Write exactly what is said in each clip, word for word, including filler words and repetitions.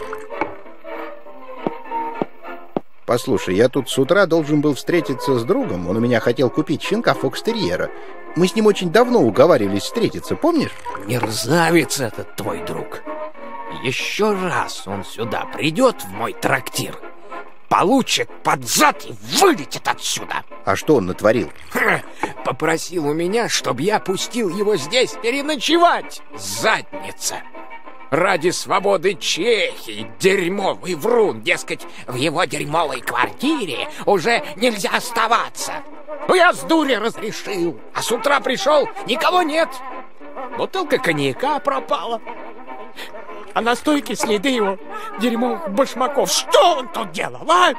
Послушай, я тут с утра должен был встретиться с другом. Он у меня хотел купить щенка фокстерьера. Мы с ним очень давно уговаривались встретиться, помнишь? Мерзавец этот твой друг. Еще раз он сюда придет в мой трактир, получит под зад и вылетит отсюда. А что он натворил? Попросил у меня, чтобы я пустил его здесь переночевать. Задница. Ради свободы Чехии, дерьмовый врун, дескать, в его дерьмовой квартире уже нельзя оставаться. Ну, я с дури разрешил, а с утра пришел, никого нет. Бутылка коньяка пропала, а на стойке следы его дерьмовых башмаков. Что он тут делал, а?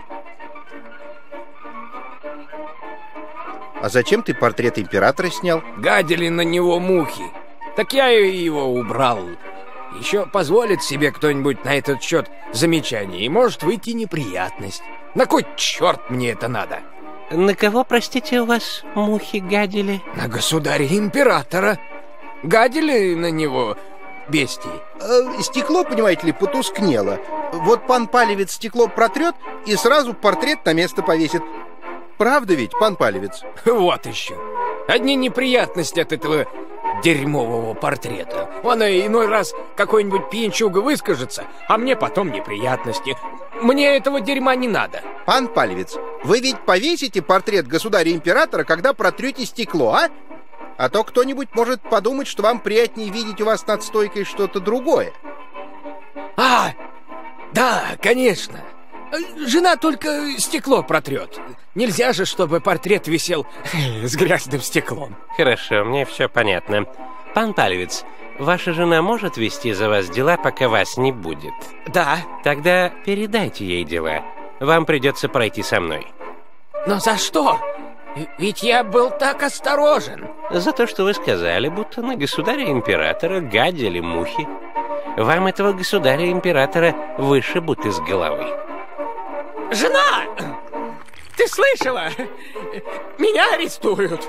А зачем ты портрет императора снял? Гадили на него мухи, так я его убрал. Еще позволит себе кто-нибудь на этот счет замечание, и может выйти неприятность. На кой черт мне это надо? На кого, простите, у вас мухи гадили? На государя-императора. Гадили на него бестии. Э, стекло, понимаете ли, потускнело. Вот пан Палевец стекло протрет и сразу портрет на место повесит. Правда ведь, пан Палевец? Вот еще. Одни неприятности от этого дерьмового портрета. Он иной раз какой-нибудь пьянчуга выскажется, а мне потом неприятности. Мне этого дерьма не надо. Пан Палевец, вы ведь повесите портрет государя-императора, когда протрете стекло, а? А то кто-нибудь может подумать, что вам приятнее видеть у вас над стойкой что-то другое. А, да, конечно. Жена только стекло протрет. Нельзя же, чтобы портрет висел с грязным стеклом. Хорошо, мне все понятно. Пан Палевец, ваша жена может вести за вас дела, пока вас не будет? Да. Тогда передайте ей дела. Вам придется пройти со мной. Но за что? Ведь я был так осторожен. За то, что вы сказали, будто на государя-императора гадили мухи. Вам этого государя-императора вышибут из головы. Жена! Ты слышала? Меня арестуют.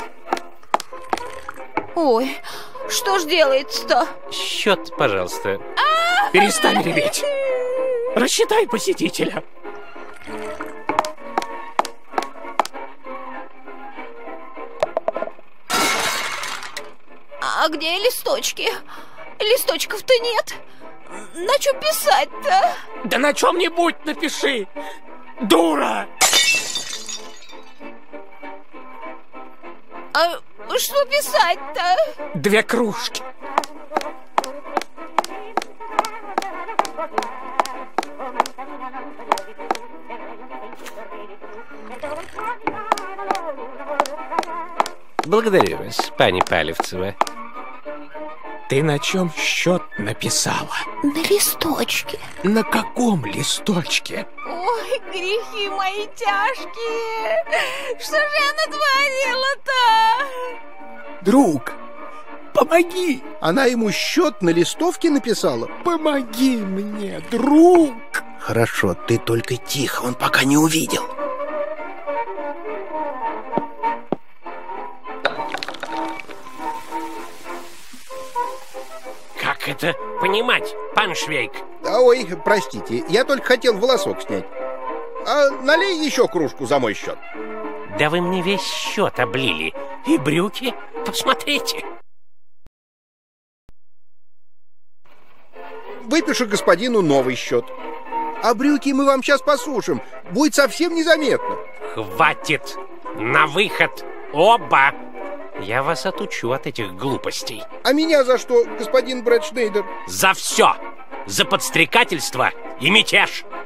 Ой, что ж делается-то? Счет, пожалуйста. Перестань реветь. Рассчитай посетителя. А где листочки? Листочков-то нет. На чем писать-то? Да на чем-нибудь напиши, дура! А что писать-то? Две кружки. Благодарю вас, пани Палевцева. Ты на чем счет написала? На листочке. На каком листочке? Ой, грехи мои тяжкие. Что же я натворила-то? Друг, помоги. Она ему счет на листовке написала? Помоги мне, друг. Хорошо, ты только тихо, он пока не увидел. Как это понимать, пан Швейк? А, ой, простите, я только хотел волосок снять. А налей еще кружку за мой счет. Да вы мне весь счет облили. И брюки, посмотрите. Выпишу господину новый счет. А брюки мы вам сейчас посушим. Будет совсем незаметно. Хватит! На выход! Оба! Я вас отучу от этих глупостей. А меня за что, господин Брэд Шнейдер? За все! За подстрекательство и мятеж!